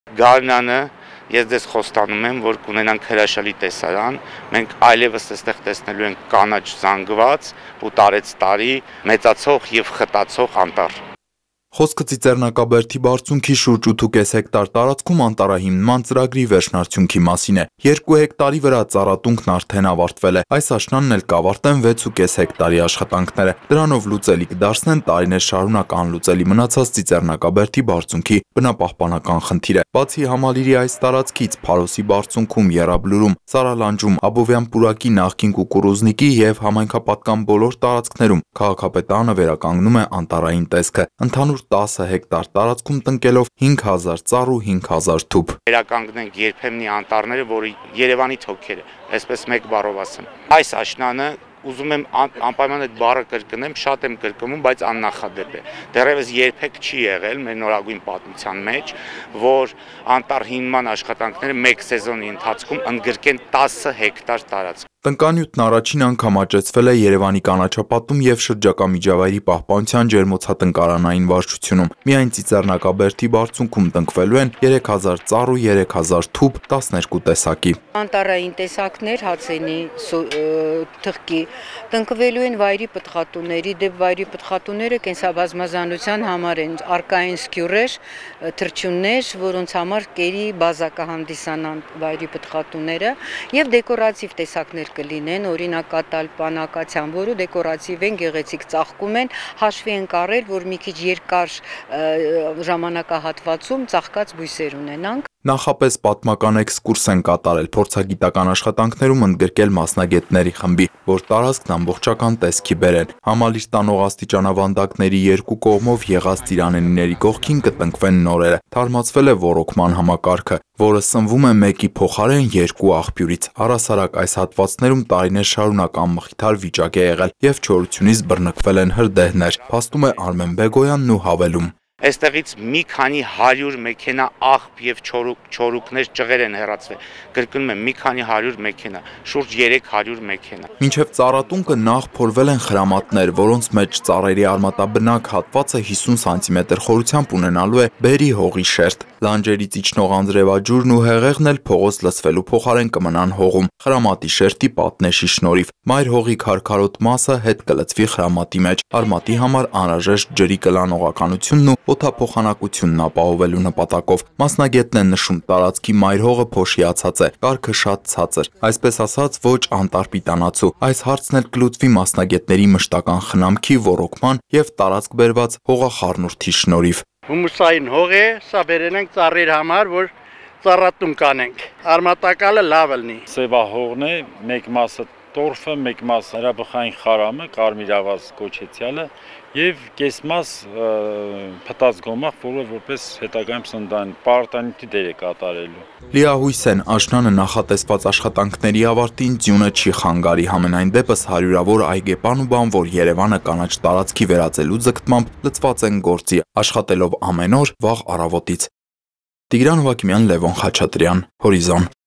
Գարնանը ես դες խոստանում եմ, որ կունենանք հրաշալի տեսարան, մենք այլևս այստեղ տեսնելու ենք կանաչ զանգված ու տարեց տարի մեծացող եւ խտացող անտառ։ Խոսքը Ծիծեռնակաբերդի բարձունքի շուրջ 8.5 հեկտար տարածքում անտառահիմնման ծրագրի վերջնարդյունքի մասին է։ 2 հեկտարի վրա ծառատունքն արդեն ավարտվել է։ Այս աշնանն էլ կավարտեն 6.5 հեկտարի աշխատանքները։ Դրանով լուծելի կդարձնեն տարիներ շարունակ անլուծելի մնացած Ծիծեռնակաբերդի բարձունքի բնապահպանական խնդիրը։ Բացի Համալիրի այս տարածքից Փարոսի բարձունքում, Եռաբլուրում, Սարալանջում, Աբովյան պուրակի նախկին կուկուռուզնիկի եւ համայնքապատկան բոլոր տարածքներում քաղաքապետարանը վերականգնում է անտառային տեսքը։ Ընդհանուր 10 հեկտար տարածքում տնկելով 5000 ծառ ու 5000 թուփ։ Վերականգնենք երբեմնի անտառները, որը Երևանի թոքերը, այսպես մեկ բառով ասեմ։ Այս աշնանը ուզում եմ անպայման այդ բառը կրկնեմ, շատ եմ կրկնում, բայց աննախադեպ է։ Դեռևս երբեք չի եղել մեր նորագույն պատմության մեջ, որ անտառհիմնման աշխատանքները մեկ սեզոնի ընթացքում ընդգրկեն 10 հեկտար տարածք։ Տնկանյութն առաջին անգամ աճեցվել է Երևանի կանաչապատում եւ շրջակա միջավայրի պահպանության ջերմոցատնկարանային վարչությունում։ Միայն Ծիծեռնակաբերդի բարձունքում տնկվելու են 3000 ծառ ու 3000 թուփ 12 տեսակի։ Անտառային տեսակներ, հացենի, թղկի տնկվելու են վայրի պտղատուների, դեպ վայրի պտղատուները կենսաբազմազանության համար են արկային սկյուրեր, թռչուններ, որոնց համար կերի բազա կհանդիսանան վայրի պտղատուները եւ դեկորատիվ տեսակներ կլինեն, օրինակ կատալպան, ակացիան, որը դեկորատիվ են, գեղեցիկ ծաղկում են, հաշվի են առել, որ մի քիչ երկար ժամանակահատվածում ծաղկած բույսեր ունենանք։ Նախապես պատմական էքսկուրս են կատարել, փորձագիտական աշխատանքներում ընդգրկել մասնագետների խմբի, որ տարածքն ամբողջական տեսքի բերեն։ Համալիր տանող աստիճանավանդակների երկու կողմով եղած ծիրանենիների կողքին կտնկվեն նորերը։ Թարմացվել է ոռոգման համակարգը, որը սնվում է մեկի փոխարեն երկու աղբյուրից։ Առհասարակ այս հատվածներում տարիներ շարունակ անմխիթար վիճակ է եղել եւ չորությունից բռնկվել են հրդեհներ, փաստում է Արմեն Բեգոյանն ու հավելում։ Այստեղից մի քանի 100 մեքենա աղբ եւ չորուկներ ճղեր են հեռացվել։ Կրկնում եմ, մի քանի 100 մեքենա, շուրջ 300 մեքենա։ Մինչև ծառատունկը նախ փորվել են խրամատներ, որոնց մեջ ծառերի արմատաբնակ հատվածը 50 սանտիմետր խորությամբ ունենալու է բերի հողի շերտ։ Լանջերից իջնող անձրևաջուրն ու հեղեղն էլ փողոց լցվելու փոխարեն կմնան հողում, խրամատի շերտի պատնեշի շնորհիվ։ Մայր հողի քարքարոտ մասը հետ կլցվի խրամատի մեջ։ Արմատի համար անհրաժեշտ ջրի կլանողականությունն ու օդափոխանակությունն ապահովելու նպատակով։ Մասնագետն են նշում, տարածքի մայր հողը փոշիացած է, կարգը շատ ցածր, այսպես ասած ոչ անտարպիտանացու։ Այս հարցն էլ կլուծվի մասնագետների մշտական խնամքի, ոռոգման եւ տարածք բերված հողախառնուրդի շնորհիվ։ Հումուսային հող է, սա բերել ենք ծառեր համար, որ ծառատուն կանենք։ Արմատակալը լավ լինի։ Սևահողն է, մեկ մասը տորֆը, մեկ մաս հրաբխային խարամը, կարմիրավազ կոչեցյալը եւ կես մաս փտած գոմաղ, որը որպես հետագայում սննդային պարտանյութի դեր է կատարելու։ Լիահույս են աշնանը նախատեսված աշխատանքների ավարտին ձյունը չի խանգարի, համենայն դեպս հարյուրավոր այգեպան ու բանվոր Երևանը կանաչ տարածքի վերածելու ձգտմամբ լծված են գործի, աշխատելով ամեն օր վաղ առավոտից։ Տիգրան Հովակիմյան, Լևոն Խաչատրյան, Հորիզոն։